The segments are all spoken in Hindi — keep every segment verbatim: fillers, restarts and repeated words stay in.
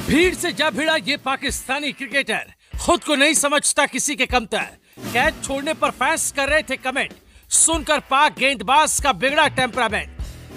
भीड़ से जा भिड़ा ये पाकिस्तानी क्रिकेटर खुद को नहीं समझता किसी के कमतर। कैच छोड़ने पर फैंस कर रहे थे कमेंट, सुनकर पाक गेंदबाज का बिगड़ा टेम्परामेंट।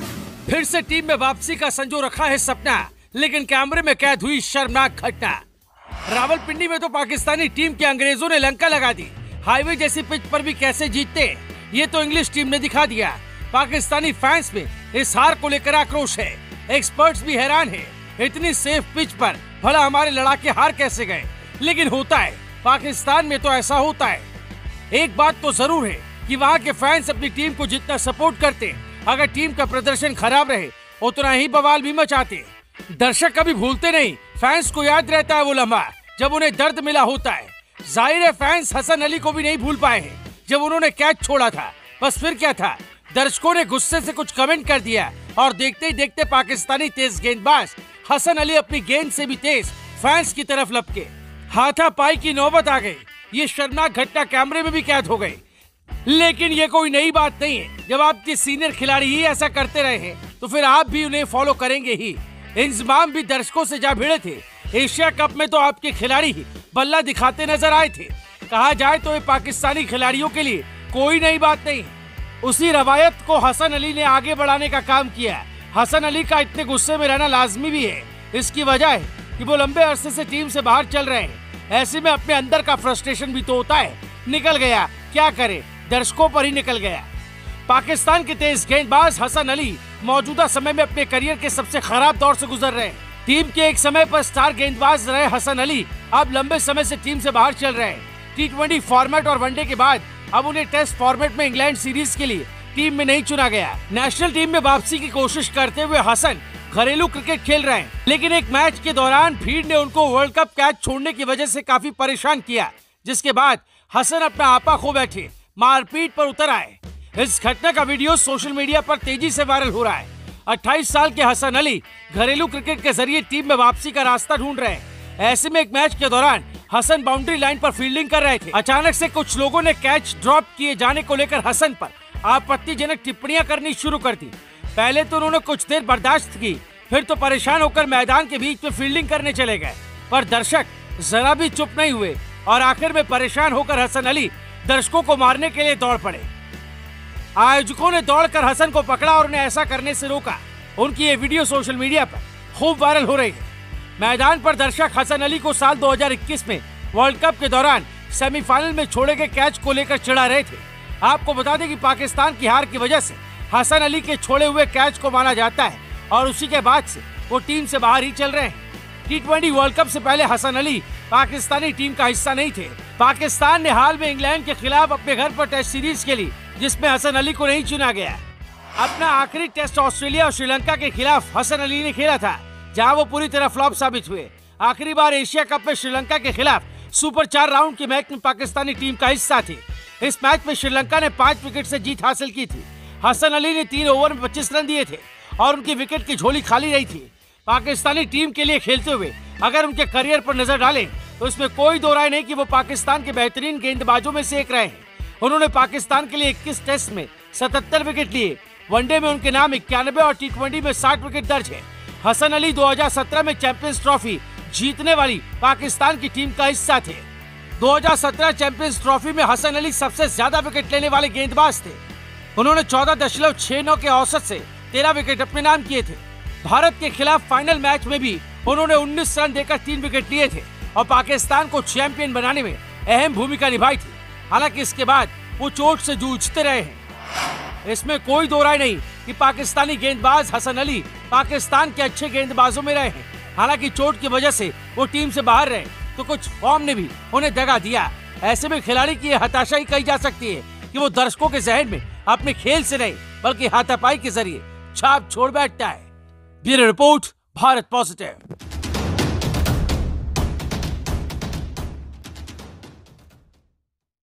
फिर से टीम में वापसी का संजो रखा है सपना, लेकिन कैमरे में कैद हुई शर्मनाक घटना। रावलपिंडी में तो पाकिस्तानी टीम के अंग्रेजों ने लंका लगा दी। हाईवे जैसी पिच पर भी कैसे जीतते, ये तो इंग्लिश टीम ने दिखा दिया। पाकिस्तानी फैंस में इस हार को लेकर आक्रोश है। एक्सपर्ट्स भी हैरान है, इतनी सेफ पिच पर भला हमारे लड़ाके हार कैसे गए। लेकिन होता है, पाकिस्तान में तो ऐसा होता है। एक बात तो जरूर है कि वहाँ के फैंस अपनी टीम को जितना सपोर्ट करते, अगर टीम का प्रदर्शन खराब रहे उतना ही बवाल भी मचाते। दर्शक कभी भूलते नहीं, फैंस को याद रहता है वो लम्हा जब उन्हें दर्द मिला होता है। जाहिर है फैंस हसन अली को भी नहीं भूल पाए हैं जब उन्होंने कैच छोड़ा था। बस फिर क्या था, दर्शकों ने गुस्से से कुछ कमेंट कर दिया और देखते ही देखते पाकिस्तानी तेज गेंदबाज हसन अली अपनी गेंद से भी तेज फैंस की तरफ लपके। हाथापाई की नौबत आ गई। ये शर्मनाक घटना कैमरे में भी कैद हो गई। लेकिन ये कोई नई बात नहीं है। जब आपके सीनियर खिलाड़ी ही ऐसा करते रहे हैं तो फिर आप भी उन्हें फॉलो करेंगे ही। इंजमाम भी दर्शकों से जा भिड़े थे। एशिया कप में तो आपके खिलाड़ी ही बल्ला दिखाते नजर आए थे। कहा जाए तो ये पाकिस्तानी खिलाड़ियों के लिए कोई नई बात नहीं है। उसी रवायत को हसन अली ने आगे बढ़ाने का काम किया। हसन अली का इतने गुस्से में रहना लाजमी भी है। इसकी वजह है कि वो लंबे अरसे से टीम से बाहर चल रहे हैं। ऐसे में अपने अंदर का फ्रस्ट्रेशन भी तो होता है। निकल गया, क्या करे, दर्शकों पर ही निकल गया। पाकिस्तान के तेज गेंदबाज हसन अली मौजूदा समय में अपने करियर के सबसे खराब दौर से गुजर रहे हैं। टीम के एक समय पर स्टार गेंदबाज रहे हसन अली अब लंबे समय से टीम से बाहर चल रहे हैं। टी ट्वेंटी फॉर्मेट और वनडे के बाद अब उन्हें टेस्ट फॉर्मेट में इंग्लैंड सीरीज के लिए टीम में नहीं चुना गया। नेशनल टीम में वापसी की कोशिश करते हुए हसन घरेलू क्रिकेट खेल रहे हैं, लेकिन एक मैच के दौरान भीड़ ने उनको वर्ल्ड कप कैच छोड़ने की वजह से काफी परेशान किया, जिसके बाद हसन अपना आपा खो बैठे, मारपीट पर उतर आए। इस घटना का वीडियो सोशल मीडिया पर तेजी से वायरल हो रहा है। अट्ठाईस साल के हसन अली घरेलू क्रिकेट के जरिए टीम में वापसी का रास्ता ढूंढ रहे हैं। ऐसे में एक मैच के दौरान हसन बाउंड्री लाइन पर फील्डिंग कर रहे थे। अचानक से कुछ लोगों ने कैच ड्रॉप किए जाने को लेकर हसन पर आपत्तिजनक टिप्पणियां करनी शुरू कर दी। पहले तो उन्होंने कुछ देर बर्दाश्त की, फिर तो परेशान होकर मैदान के बीच में फील्डिंग करने चले गए। पर दर्शक जरा भी चुप नहीं हुए और आखिर में परेशान होकर हसन अली दर्शकों को मारने के लिए दौड़ पड़े। आयोजकों ने दौड़कर हसन को पकड़ा और उन्हें ऐसा करने से रोका। उनकी ये वीडियो सोशल मीडिया पर खूब वायरल हो रही है। मैदान पर दर्शक हसन अली को साल दो हज़ार इक्कीस में वर्ल्ड कप के दौरान सेमीफाइनल में छोड़े गए कैच को लेकर चिढ़ा रहे थे। आपको बता दें कि पाकिस्तान की हार की वजह से हसन अली के छोड़े हुए कैच को माना जाता है और उसी के बाद से वो टीम से बाहर ही चल रहे हैं। टी ट्वेंटी वर्ल्ड कप से पहले हसन अली पाकिस्तानी टीम का हिस्सा नहीं थे। पाकिस्तान ने हाल में इंग्लैंड के खिलाफ अपने घर पर टेस्ट सीरीज खेली, जिसमें हसन अली को नहीं चुना गया। अपना आखिरी टेस्ट ऑस्ट्रेलिया और श्रीलंका के खिलाफ हसन अली ने खेला था, जहां वो पूरी तरह फ्लॉप साबित हुए। आखिरी बार एशिया कप में श्रीलंका के खिलाफ सुपर चार राउंड के मैच में पाकिस्तानी टीम का हिस्सा थे। इस मैच में श्रीलंका ने पांच विकेट से जीत हासिल की थी। हसन अली ने तीन ओवर में पच्चीस रन दिए थे और उनकी विकेट की झोली खाली रही थी। पाकिस्तानी टीम के लिए खेलते हुए अगर उनके करियर पर नजर डालें तो इसमें कोई दो राय नहीं कि वो पाकिस्तान के बेहतरीन गेंदबाजों में से एक रहे हैं। उन्होंने पाकिस्तान के लिए इक्कीस टेस्ट में सतहत्तर विकेट लिए। वनडे में उनके नाम इक्यानवे और टी ट्वेंटी में साठ विकेट दर्ज है। हसन अली दो हज़ार सत्रह में चैंपियंस ट्रॉफी जीतने वाली पाकिस्तान की टीम का हिस्सा थे। दो हज़ार सत्रह चैंपियंस ट्रॉफी में हसन अली सबसे ज्यादा विकेट लेने वाले गेंदबाज थे। उन्होंने चौदह दशमलव छह नौ के औसत से तेरह विकेट अपने नाम किए थे। भारत के खिलाफ फाइनल मैच में भी उन्होंने उन्नीस रन देकर तीन विकेट लिए थे और पाकिस्तान को चैंपियन बनाने में अहम भूमिका निभाई थी। हालांकि इसके बाद वो चोट से जूझते रहे हैं। इसमें कोई दो राय नहीं कि पाकिस्तानी गेंदबाज हसन अली पाकिस्तान के अच्छे गेंदबाजों में रहे हैं। हालांकि चोट की वजह से वो टीम से बाहर रहे तो कुछ फॉर्म ने भी उन्हें दगा दिया। ऐसे में खिलाड़ी की हताशा ही कही जा सकती है कि वो दर्शकों के जहन में अपने खेल से नहीं बल्कि हाथापाई के जरिए छाप छोड़ बैठता है। Bureau report, Bharat positive.